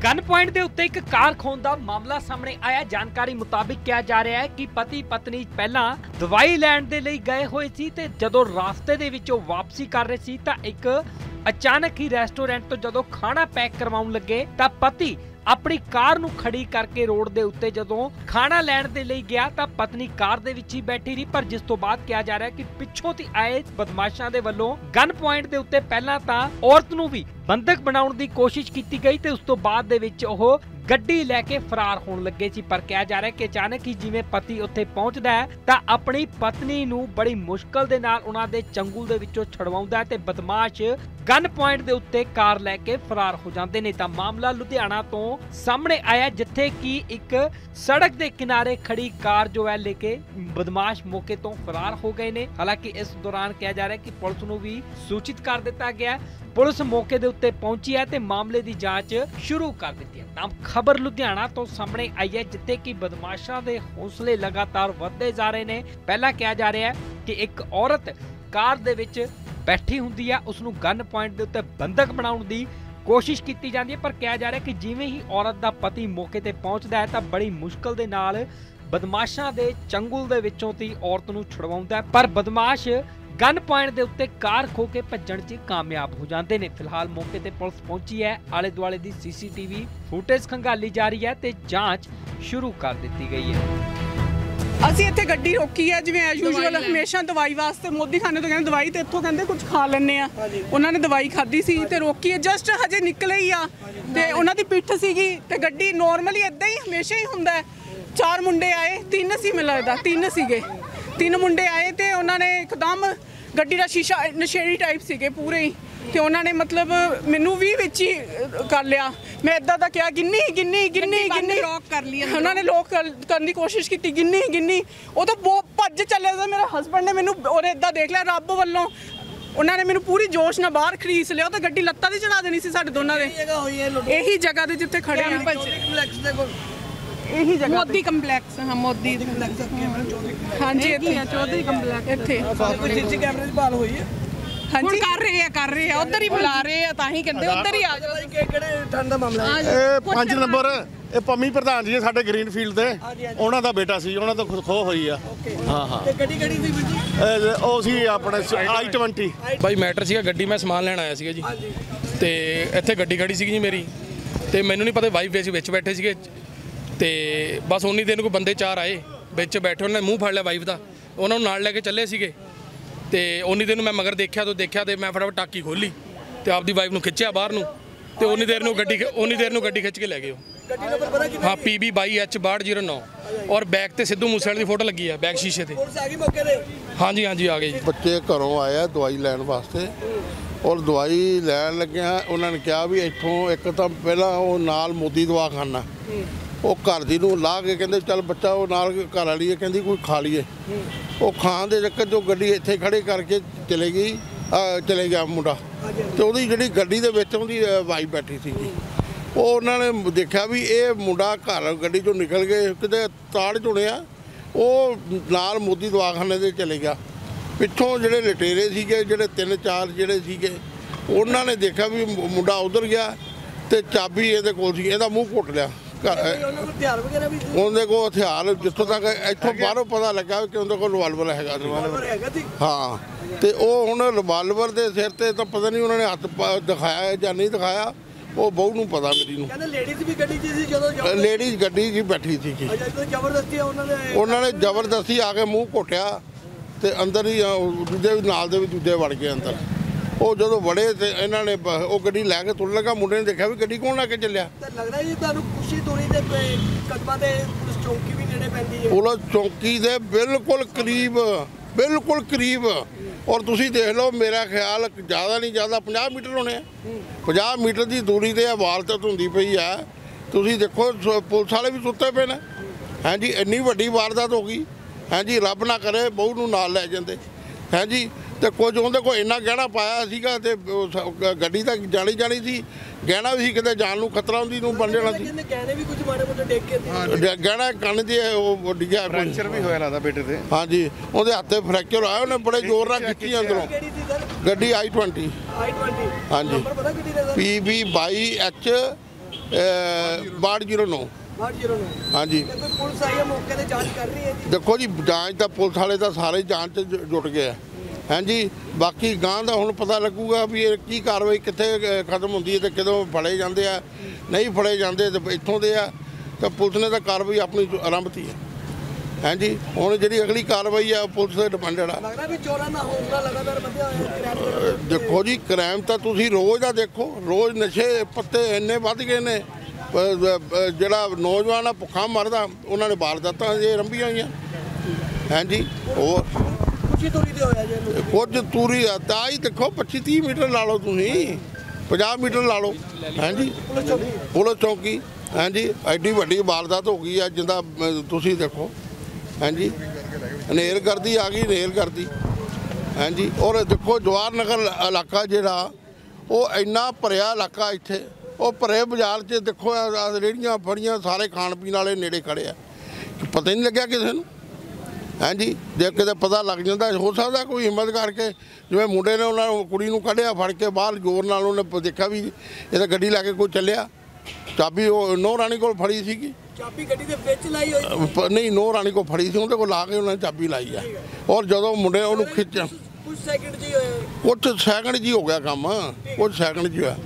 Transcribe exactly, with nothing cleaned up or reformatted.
Gun point के उत्ते एक कार खोन का मामला सामने आया। जानकारी मुताबिक कहा जा रहा है कि पति पत्नी पहला दवाई लैण दे लई गए हुए सी ते जदों रास्ते दे विचों वापसी कर रहे सी तां एक अचानक ही रेस्टोरेंट तो जदों खाना पैक करवाउण लगे तां पति अपनी कार नूं खड़ी करके रोड दे उत्ते जदों खाना लैण दे लई गया तां पत्नी कार दे विच ही बैठी रही। पर जिस तो बाद कहा जा रहा है कि पिछों ती आए बदमाशां दे वल्लों गन पॉइंट दे उत्ते पहलां तां औरत नूं भी बंधक बनाउण दी कोशिश कीती गई ते उस तो बाद दे विच ओह गड्डी लैके फरार होण लगे सी। पर कहा जा रहा है कि अचानक ही जिवें पति उत्थे पहुंचदा है तां अपनी पत्नी नूं बड़ी मुश्किल दे नाल उन्हां दे चंगुल दे विचों छड़वाउंदा है ते बदमाश गन पॉइंट दे उत्ते कार लैके फरार हो जांदे ने। तां मामला लुधियाना तो सामने आया जिथे कि एक सड़क दे किनारे खड़ी कार जो है लेके बदमाश मौके तो फरार हो गए ने। हालांकि इस दौरान कहा जा रहा है कि पुलिस नूं भी सूचित कर दिता गया। पुलिस मौके दे उत्ते पहुंची है ते मामले दी जांच शुरू कर दी है। तां खबर लुधियाना तो सामने आई है जिथे कि बदमाशां दे हौसले लगातार वधदे जा रहे ने। पहला कहा जा रहा है कि एक औरत कार दे विच बैठी हुंदी है, उसनूं गन पॉइंट दे उत्ते बंधक बनाउण दी कोशिश की जाती है। पर कहा जा रहा है कि जिवें ही औरत दा पति मौके ते पहुंचदा है तां बड़ी मुश्किल दे नाल बदमाशां दे चंगुल दे विचों ती औरत नूं छुड़वाउंदा है। पर बदमाश गन पॉइंट दे उत्ते कार खो के भज्जण च कामयाब हो जाते हैं। फिलहाल मौके ते पुलिस पहुंची है, आले दुआले दी सीसीटीवी फुटेज खंगाली जा रही है ते जांच शुरू कर दी गई है। ਅਸੀਂ ਇੱਥੇ ਗੱਡੀ ਰੋਕੀ ਹੈ ਜਿਵੇਂ ਐਸ ਯੂਜੂਅਲ ਹਮੇਸ਼ਾ ਦਵਾਈ ਵਾਸਤੇ ਮੋਦੀ ਖਾਨੇ ਤੋਂ ਕਹਿੰਦੇ ਦਵਾਈ ਤੇ ਇੱਥੋਂ ਕਹਿੰਦੇ ਕੁਝ ਖਾ ਲੈਣੇ ਆ। ਉਹਨਾਂ ਨੇ ਦਵਾਈ ਖਾਧੀ ਸੀ ਤੇ ਰੋਕੀ ਹੈ, ਜਸਟ ਹਜੇ ਨਿਕਲੇ ਹੀ ਆ ਤੇ ਉਹਨਾਂ ਦੀ ਪਿੱਠ ਸੀਗੀ ਤੇ ਗੱਡੀ ਨੋਰਮਲੀ ਇਦਾਂ ਹੀ ਹਮੇਸ਼ਾ ਹੀ ਹੁੰਦਾ। ਚਾਰ ਮੁੰਡੇ ਆਏ, ਤਿੰਨ ਸੀ ਮੈਨੂੰ ਲੱਗਦਾ ਤਿੰਨ ਸੀਗੇ ਤਿੰਨ ਮੁੰਡੇ ਆਏ ਤੇ ਉਹਨਾਂ ਨੇ ਇੱਕਦਮ ਗੱਡੀ ਦਾ ਸ਼ੀਸ਼ਾ ਨਸ਼ੇੜੀ ਟਾਈਪ ਸੀਗੇ ਪੂਰੇ ਹੀ ਤੇ ਉਹਨਾਂ ਨੇ ਮਤਲਬ ਮੈਨੂੰ ਵੀ ਵਿੱਚ ਹੀ ਕਰ ਲਿਆ। ਮੈਂ ਇਦਾਂ ਦਾ ਕਿਹਾ ਗਿੰਨੀ ਗਿੰਨੀ ਗਿੰਨੀ ਗਿੰਨੀ ਲੋਕ ਕਰ ਲਈ ਉਹਨਾਂ ਨੇ ਲੋਕ ਕਰਨ ਦੀ ਕੋਸ਼ਿਸ਼ ਕੀਤੀ ਗਿੰਨੀ ਗਿੰਨੀ ਉਹ ਤਾਂ ਬਹੁਤ ਭੱਜ ਚੱਲੇ ਸੀ। ਮੇਰੇ ਹਸਬੰਡ ਨੇ ਮੈਨੂੰ ਉਹਨੇ ਇਦਾਂ ਦੇਖ ਲਿਆ ਰੱਬ ਵੱਲੋਂ ਉਹਨਾਂ ਨੇ ਮੈਨੂੰ ਪੂਰੀ ਜੋਸ਼ ਨਾਲ ਬਾਹਰ ਖਰੀਦ ਲਿਆ ਤਾਂ ਗੱਡੀ ਲੱਤਾਂ ਤੇ ਚੜਾ ਦੇਣੀ ਸੀ ਸਾਡੇ ਦੋਨਾਂ ਦੇ। ਇਹੀ ਜਗ੍ਹਾ ਤੇ ਜਿੱਥੇ ਖੜੇ ਆ ਇਹੀ ਜਗ੍ਹਾ ਮੋਦੀ ਕੰਪਲੈਕਸ ਹਾਂ ਮੋਦੀ ਕੰਪਲੈਕਸ ਹਾਂਜੀ ਇੱਥੇ ਚੌਧਰੀ ਕੰਪਲੈਕਸ ਇੱਥੇ ਕੋਈ ਸੀਸੀ ਕੈਮਰੇ ਦੀ ਭਾਲ ਹੋਈ ਹੈ। ਹਾਂਜੀ ਕਰ ਰਹੇ ਆ ਕਰ ਰਹੇ ਆ ਉਧਰ ਹੀ ਬੁਲਾ ਰਹੇ ਆ ਤਾਂ ਹੀ ਕਹਿੰਦੇ ਉਧਰ ਹੀ ਆ ਜਾਓ। ਕਿਹੜੇ ਠੰਡ ਦਾ ਮਾਮਲਾ ਹੈ? ਇਹ ਪੰਜ ਨੰਬਰ ਇਹ ਪੰਮੀ ਪ੍ਰਧਾਨ ਜੀ ਸਾਡੇ ਗ੍ਰੀਨ ਫੀਲਡ ਤੇ ਉਹਨਾਂ ਦਾ ਬੇਟਾ ਸੀ, ਉਹਨਾਂ ਤੋਂ ਖੋ ਹੋਈ ਆ। ਹਾਂ ਹਾਂ ਤੇ ਗੱਡੀ ਕਿਹੜੀ ਸੀ ਵੀਰ ਜੀ? ਉਹ ਸੀ ਆਪਣੇ ਆਈ ਟਵੰਟੀ। ਬਾਈ ਮੈਟਰ ਸੀਗਾ ਗੱਡੀ ਮੈਂ ਸਮਾਨ ਲੈਣ ਆਇਆ ਸੀਗਾ ਜੀ ਤੇ ਇੱਥੇ ਗੱਡੀ ਖੜੀ ਸੀਗੀ ਜੀ ਮੇਰੀ ਤੇ ਮੈਨੂੰ ਨਹੀਂ ਪਤਾ ਵਾਈਫ ਵਿੱਚ ਵਿੱਚ ਬੈਠੇ ਸੀਗੇ ਤੇ ਬਸ ਉਨੀ ਦਿਨ ਕੋਈ ਬੰਦੇ ਚਾਰ ਆਏ ਵਿੱਚ ਬੈਠੇ, ਉਹਨਾਂ ਨੇ ਮੂੰਹ ਫੜ ਲਿਆ ਵਾਈਫ ਦਾ, ਉਹਨਾਂ ਨੂੰ ਨਾਲ ਲੈ ਕੇ ਚੱਲੇ ਸੀਗੇ ਤੇ ਉਨੀ ਦਿਨ ਮੈਂ ਮਗਰ ਦੇਖਿਆ ਤੋਂ ਦੇਖਿਆ ਤੇ ਮੈਂ ਫਟਾਫਟ ਟਾਕੀ ਖੋਲੀ ਤੇ ਆਪਦੀ ਵਾਈਫ ਨੂੰ ਖਿੱਚਿਆ ਬਾਹਰ ਨੂੰ ਤੇ ਉਨੀ ਦੇਰ ਨੂੰ ਗੱਡੀ ਉਨੀ ਦੇਰ ਨੂੰ ਗੱਡੀ ਖਿੱਚ ਕੇ ਲੈ ਗਏ ਉਹ। ਹਾਂ ਪੀ ਬੀ ਬਾਈ ਐਚ ਬਾਹਠ ਜ਼ੀਰੋ ਨੌ ਔਰ ਬੈਕ ਤੇ ਸਿੱਧੂ ਮੂਸੇਵਾਲੇ ਦੀ ਫੋਟੋ ਲੱਗੀ ਆ ਬੈਕ ਸ਼ੀਸ਼ੇ ਤੇ। ਹਾਂਜੀ ਹਾਂਜੀ ਆ ਗਏ ਜੀ। ਬੱਚੇ ਘਰੋਂ ਆਇਆ ਦਵਾਈ ਲੈਣ ਵਾਸਤੇ ਔਰ ਦਵਾਈ ਲੈਣ ਲੱਗਿਆ ਉਹਨਾਂ ਨੇ ਕਿਹਾ ਵੀ ਇੱਥੋਂ ਇੱਕ ਤਾਂ ਪਹਿਲਾਂ ਉਹ ਨਾਲ ਮੋਦੀ ਦਵਾਖਾਨਾ ਉਹ ਘਰ ਦੀ ਨੂੰ ਲਾ ਕੇ ਕਹਿੰਦੇ ਚੱਲ ਬੱਚਾ ਉਹ ਨਾਲ ਘਰ ਵਾਲੀ ਹੈ ਕਹਿੰਦੀ ਕੋਈ ਖਾ ਲਈਏ। ਉਹ ਖਾਣ ਦੇ ਚੱਕਰ 'ਚੋਂ ਗੱਡੀ ਇੱਥੇ ਖੜੇ ਕਰਕੇ ਚਲੇ ਗਈ ਚਲੇ ਗਿਆ ਮੁੰਡਾ ਤੇ ਉਹਦੀ ਜਿਹੜੀ ਗੱਡੀ ਦੇ ਵਿੱਚ ਉਹਦੀ ਵਾਈਫ ਬੈਠੀ ਸੀਗੀ। ਉਹ ਉਹਨਾਂ ਨੇ ਦੇਖਿਆ ਵੀ ਇਹ ਮੁੰਡਾ ਘਰ ਗੱਡੀ 'ਚੋਂ ਨਿਕਲ ਕੇ ਕਿਤੇ ਤਾੜ ਚੁਣਿਆ ਉਹ ਨਾਲ ਮੋਦੀ ਦਵਾਖਾਨੇ ਦੇ ਚਲੇ ਗਿਆ। ਪਿੱਛੋਂ ਜਿਹੜੇ ਲਟੇਰੇ ਸੀਗੇ ਜਿਹੜੇ ਤਿੰਨ ਚਾਰ ਜਿਹੜੇ ਸੀਗੇ ਉਹਨਾਂ ਨੇ ਦੇਖਿਆ ਵੀ ਮੁੰਡਾ ਉਧਰ ਗਿਆ ਤੇ ਚਾਬੀ ਇਹਦੇ ਕੋਲ ਸੀ, ਇਹਦਾ ਮੂੰਹ ਘੁੱਟ ਲਿਆ। ਉਹਦੇ ਕੋਲ ਹਥਿਆਰ ਜਿੱਥੋਂ ਤੱਕ ਇੱਥੋਂ ਬਾਹਰੋਂ ਪਤਾ ਲੱਗਾ ਕਿ ਉਹਦੇ ਕੋਲ ਰਿਵਾਲਵਰ ਹੈਗਾ ਸੀ। ਹਾਂ ਤੇ ਉਹ ਹੁਣ ਰਿਵਾਲਵਰ ਦੇ ਸਿਰ ਤੇ ਤਾਂ ਪਤਾ ਨਹੀਂ ਉਹਨਾਂ ਨੇ ਹੱਥ ਦਿਖਾਇਆ ਜਾਂ ਨਹੀਂ ਦਿਖਾਇਆ, ਉਹ ਬਹੂ ਨੂੰ ਪਤਾ ਮੇਰੀ ਨੂੰ। ਕਹਿੰਦੇ ਲੇਡੀਜ਼ ਵੀ ਗੱਡੀ 'ਚ ਸੀ ਜਦੋਂ ਲੇਡੀਜ਼ ਗੱਡੀ 'ਚ ਬੈਠੀ ਸੀ ਜ਼ਬਰਦਸਤੀ ਉਹਨਾਂ ਨੇ ਉਹਨਾਂ ਨੇ ਜ਼ਬਰਦਸਤੀ ਆ ਕੇ ਮੂੰਹ ਘੋਟਿਆ ਤੇ ਅੰਦਰ ਹੀ ਦੂਜੇ ਨਾਲ ਦੇ ਵੀ ਦੂਜੇ ਵੜ ਗਏ ਅੰਦਰ। ਉਹ ਜਦੋਂ ਵੜੇ ਤੇ ਇਹਨਾਂ ਨੇ ਉਹ ਗੱਡੀ ਲੈ ਕੇ ਤੁਰਨ ਲੱਗਾ, ਮੁੰਡੇ ਨੇ ਦੇਖਿਆ ਵੀ ਗੱਡੀ ਕੌਣ ਲੈ ਕੇ ਚੱਲਿਆ। ਲੱਗਦਾ ਜੀ ਤੁਹਾਨੂੰ ਖੁਸ਼ੀ ਦੂਰੀ ਦੇ ਕਦਮਾਂ ਤੇ ਪੁਲਿਸ ਚੌਂਕੀ ਵੀ ਨੇੜੇ ਪੈਂਦੀ ਹੈ। ਪੁਲਿਸ ਚੌਂਕੀ ਦੇ ਬਿਲਕੁਲ ਕਰੀਬ ਬਿਲਕੁਲ ਕਰੀਬ ਔਰ ਤੁਸੀਂ ਦੇਖ ਲਓ ਮੇਰਾ ਖਿਆਲ ਜ਼ਿਆਦਾ ਨਹੀਂ ਜ਼ਿਆਦਾ ਪੰਜਾਹ ਮੀਟਰ ਹੋਣੇ ਆ। ਪੰਜਾਹ ਮੀਟਰ ਦੀ ਦੂਰੀ ਤੇ ਇਹ ਵਾਰਦਾਤ ਹੁੰਦੀ ਪਈ ਆ। ਤੁਸੀਂ ਦੇਖੋ ਪੁਲਿਸ ਵਾਲੇ ਵੀ ਸੁੱਤੇ ਪਏ ਨੇ। ਹਾਂਜੀ ਇੰਨੀ ਵੱਡੀ ਵਾਰਦਾਤ ਹੋ ਗਈ। ਹਾਂਜੀ ਰੱਬ ਨਾ ਕਰੇ ਬਹੂ ਨੂੰ ਨਾਲ ਲੈ ਜਾਂਦੇ। ਹਾਂਜੀ ਤੇ ਕੁਝ ਉਹਦੇ ਕੋਲ ਇੰਨਾ ਗਹਿਣਾ ਪਾਇਆ ਸੀਗਾ ਤੇ ਗੱਡੀ ਤਾਂ ਜਾਣੀ ਜਾਣੀ ਸੀ, ਗਹਿਣਾ ਵੀ ਸੀ ਕਿਤੇ ਜਾਨ ਨੂੰ ਖਤਰਾ ਹੁੰਦੀ ਨੂੰ ਬਣ ਜਾਣਾ ਸੀ। ਗਹਿਣੇ ਵੀ ਕੁਝ ਮਾੜੇ ਮੋਟੇ ਡੇਕ ਕੇ ਗਹਿਣਾ ਕੰਨ 'ਚ ਉਹ ਡਿੱਗਿਆ ਫ੍ਰੈਕਚਰ ਵੀ ਹੋਇਆ ਲੱਗਦਾ ਬੇਟੇ ਤੇ। ਹਾਂਜੀ ਉਹਦੇ ਹੱਥੇ ਫ੍ਰੈਕਚਰ ਆਇਆ, ਉਹਨੇ ਬੜੇ ਜ਼ੋਰ ਨਾਲ ਖਿੱਚੀ ਅੰਦਰੋਂ ਗੱਡੀ ਆਈ ਟਵੰਟੀ। ਹਾਂਜੀ ਪੀ ਬੀ ਬਾਈ ਐਚ ਬਾਹਠ ਜ਼ੀਰੋ ਨੌ। ਹਾਂਜੀ ਪੁਲਿਸ ਆਈ ਹੈ ਮੌਕੇ ਤੇ ਜਾਂਚ ਕਰ ਰਹੀ ਹੈ ਜੀ। ਦੇਖੋ ਜੀ ਜਾਂਚ ਤਾਂ ਪੁਲਿਸ ਵਾਲੇ ਤਾਂ ਸਾਰੇ ਜਾਂਚ 'ਚ ਜੁ- ਜੁਟ ਗਏ ਆ ਹਾਂਜੀ। ਬਾਕੀ ਗਾਂ ਦਾ ਹੁਣ ਪਤਾ ਲੱਗੂਗਾ ਵੀ ਇਹ ਕੀ ਕਾਰਵਾਈ ਕਿੱਥੇ ਅ, ਖਤਮ ਹੁੰਦੀ ਹੈ ਤੇ ਕਦੋਂ ਫੜੇ ਜਾਂਦੇ ਆ ਨਹੀਂ ਫੜੇ ਜਾਂਦੇ ਤੇ ਇੱਥੋਂ ਦੇ ਆ ਤਾਂ ਪੁਲਿਸ ਨੇ ਤਾਂ ਕਾਰਵਾਈ ਆਪਣੀ ਆਰੰਭਤੀ ਹੈ ਹਾਂਜੀ। ਹੁਣ ਜਿਹੜੀ ਅਗਲੀ ਕਾਰਵਾਈ ਆ ਉਹ ਪੁਲਿਸ ਤੇ ਡਿਪੈਂਡਡ ਆ। ਲੱਗਦਾ ਵੀ ਚੋਰਾਂ ਦਾ ਹੌਸਲਾ ਲਗਾਤਾਰ ਵਧਿਆ ਹੋਇਆ ਹੈ। ਦੇਖੋ ਜੀ ਕ੍ਰਾਈਮ ਤਾਂ ਤੁਸੀਂ ਰੋਜ਼ ਦਾ ਦੇਖੋ, ਰੋਜ਼ ਨਸ਼ੇ ਪੱਤੇ ਇੰਨੇ ਵੱਧ ਗਏ ਨੇ। ਅ, ਅ, ਜਿਹੜਾ ਨੌਜਵਾਨ ਆ ਭੁੱਖਾ ਮਰਦਾ ਉਹਨਾਂ ਨੇ ਵਾਰਦਾਤਾਂ ਜੇ ਰੰਭੀਆਂ ਹੋਈਆਂ ਹਾਂਜੀ। ਹੋਰ ਖੁਸ਼ੀ ਤੋਰੀ ਤੇ ਹੋਇਆ ਜੀ। ਕੁਝ ਤੂਰੀ ਆ ਤਾਂ ਹੀ ਦੇਖੋ ਪੱਚੀ ਤੀਹ ਮੀਟਰ ਲਾ ਲਓ ਤੁਸੀਂ, ਪੰਜਾਹ ਮੀਟਰ ਲਾ ਲਓ ਹਾਂਜੀ। ਪੁਲਿਸ ਚੌਕੀ ਹਾਂਜੀ ਐਡੀ ਵੱਡੀ ਵਾਰਦਾਤ ਹੋ ਗਈ ਆ ਜਿੰਦਾ ਅ, ਤੁਸੀਂ ਦੇਖੋ ਹਾਂਜੀ। ਹਨੇਰ ਕਰਦੀ ਆ ਗਈ, ਹਨੇਰ ਕਰਦੀ ਹਾਂਜੀ। ਔਰ ਦੇਖੋ ਜਵਾਹਰ ਨਗਰ ਇਲਾਕਾ ਜਿਹੜਾ ਉਹ ਇੰਨਾ ਭਰਿਆ ਇਲਾਕਾ ਇੱਥੇ, ਉਹ ਭਰੇ ਬਾਜ਼ਾਰ 'ਚ ਦੇਖੋ ਆਹ ਰੇਹੜੀਆਂ ਫੜੀਆਂ ਸਾਰੇ ਖਾਣ ਪੀਣ ਵਾਲੇ ਨੇੜੇ ਖੜੇ ਆ, ਪਤਾ ਹੀ ਨਹੀਂ ਲੱਗਿਆ ਕਿਸੇ ਨੂੰ ਹਾਂਜੀ। ਜੇ ਕਿਤੇ ਪਤਾ ਲੱਗ ਜਾਂਦਾ ਹੋ ਸਕਦਾ ਕੋਈ ਹਿੰਮਤ ਕਰਕੇ ਜਿਵੇਂ ਮੁੰਡੇ ਨੇ ਉਹਨਾਂ ਨੂੰ ਕੁੜੀ ਨੂੰ ਕੱਢਿਆ ਫੜ ਕੇ ਬਾਹਰ ਜ਼ੋਰ ਨਾਲ ਉਹਨੇ ਦੇਖਿਆ ਵੀ ਇਹ ਤਾਂ ਗੱਡੀ ਲੈ ਕੇ ਕੋਈ ਚੱਲਿਆ। ਚਾਬੀ ਉਹ ਨੋ ਰਾਣੀ ਕੋਲ ਫੜੀ ਸੀਗੀ, ਚਾਬੀ ਗੱਡੀ ਦੇ ਵਿੱਚ ਲਾਈ ਹੋਈ ਪ- ਨਹੀਂ ਨੋ ਰਾਣੀ ਕੋਲ ਫੜੀ ਸੀ, ਉਹਦੇ ਕੋਲ ਲਾ ਕੇ ਉਹਨਾਂ ਨੇ ਚਾਬੀ ਲਾਈ ਆ। ਔਰ ਜਦੋਂ ਮੁੰਡੇ ਉਹਨੂੰ ਖਿੱਚਿਆ ਕੁਝ ਸੈਕਿੰਡ ਜੀ ਹੋਏ ਕੁਛ ਸੈਕਿੰਡ 'ਚ ਹੀ ਹੋ ਗਿਆ ਕੰਮ, ਕੁਛ ਸੈਕਿੰਡ 'ਚ ਹੋਇਆ।